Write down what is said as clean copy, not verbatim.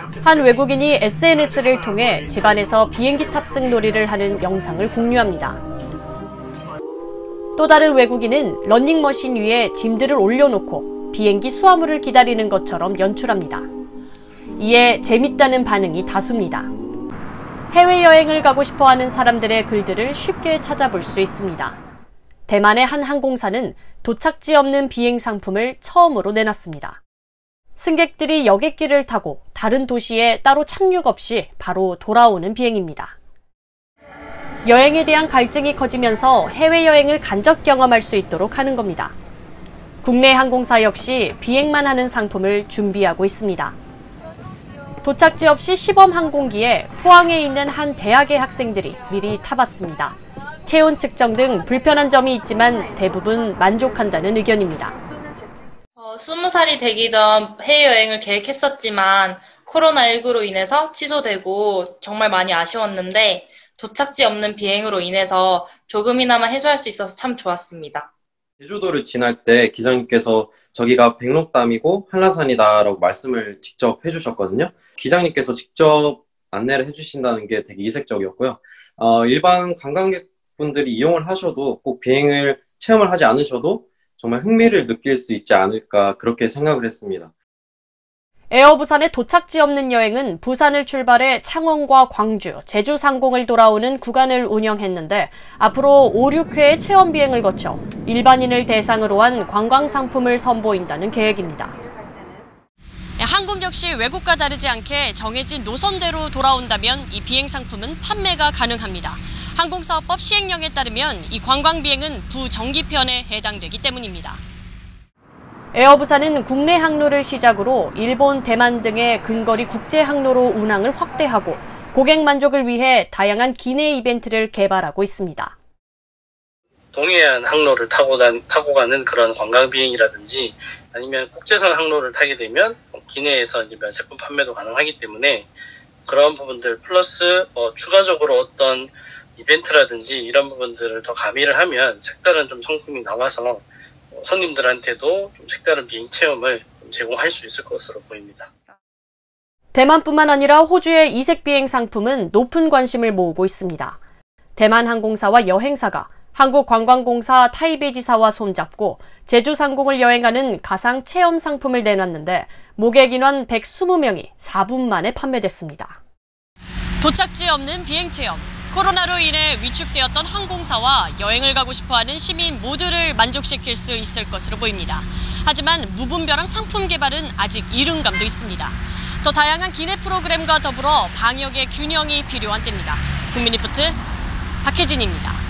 한 외국인이 SNS를 통해 집안에서 비행기 탑승 놀이를 하는 영상을 공유합니다. 또 다른 외국인은 러닝머신 위에 짐들을 올려놓고 비행기 수화물을 기다리는 것처럼 연출합니다. 이에 재밌다는 반응이 다수입니다. 해외여행을 가고 싶어하는 사람들의 글들을 쉽게 찾아볼 수 있습니다. 대만의 한 항공사는 도착지 없는 비행 상품을 처음으로 내놨습니다. 승객들이 여객기를 타고 다른 도시에 따로 착륙 없이 바로 돌아오는 비행입니다. 여행에 대한 갈증이 커지면서 해외여행을 간접 경험할 수 있도록 하는 겁니다. 국내 항공사 역시 비행만 하는 상품을 준비하고 있습니다. 도착지 없이 시범 항공기에 포항에 있는 한 대학의 학생들이 미리 타봤습니다. 체온 측정 등 불편한 점이 있지만 대부분 만족한다는 의견입니다. 20살이 되기 전 해외여행을 계획했었지만 코로나19로 인해서 취소되고 정말 많이 아쉬웠는데 도착지 없는 비행으로 인해서 조금이나마 해소할 수 있어서 참 좋았습니다. 제주도를 지날 때 기장님께서 저기가 백록담이고 한라산이다라고 말씀을 직접 해주셨거든요. 기장님께서 직접 안내를 해주신다는 게 되게 이색적이었고요. 일반 관광객분들이 이용을 하셔도 꼭 비행을 체험을 하지 않으셔도 정말 흥미를 느낄 수 있지 않을까 그렇게 생각을 했습니다. 에어부산의 도착지 없는 여행은 부산을 출발해 창원과 광주, 제주 상공을 돌아오는 구간을 운영했는데 앞으로 5, 6회의 체험 비행을 거쳐 일반인을 대상으로 한 관광 상품을 선보인다는 계획입니다. 한국 역시 외국과 다르지 않게 정해진 노선대로 돌아온다면 이 비행 상품은 판매가 가능합니다. 항공사업법 시행령에 따르면 이 관광 비행은 부정기편에 해당되기 때문입니다. 에어부산은 국내 항로를 시작으로 일본, 대만 등의 근거리 국제 항로로 운항을 확대하고 고객 만족을 위해 다양한 기내 이벤트를 개발하고 있습니다. 동해안 항로를 타고 가는 그런 관광 비행이라든지 아니면 국제선 항로를 타게 되면 기내에서 이제 면세품 판매도 가능하기 때문에 그런 부분들 플러스 추가적으로 어떤 이벤트라든지 이런 부분들을 더 가미를 하면 색다른 좀 상품이 나와서 손님들한테도 좀 색다른 비행 체험을 제공할 수 있을 것으로 보입니다. 대만뿐만 아니라 호주의 이색 비행 상품은 높은 관심을 모으고 있습니다. 대만 항공사와 여행사가 한국관광공사 타이베이 지사와 손잡고 제주 상공을 여행하는 가상 체험 상품을 내놨는데 모객 인원 120명이 4분 만에 판매됐습니다. 도착지 없는 비행 체험. 코로나로 인해 위축되었던 항공사와 여행을 가고 싶어하는 시민 모두를 만족시킬 수 있을 것으로 보입니다. 하지만 무분별한 상품 개발은 아직 이른 감도 있습니다. 더 다양한 기내 프로그램과 더불어 방역의 균형이 필요한 때입니다. 국민리포트 박혜진입니다.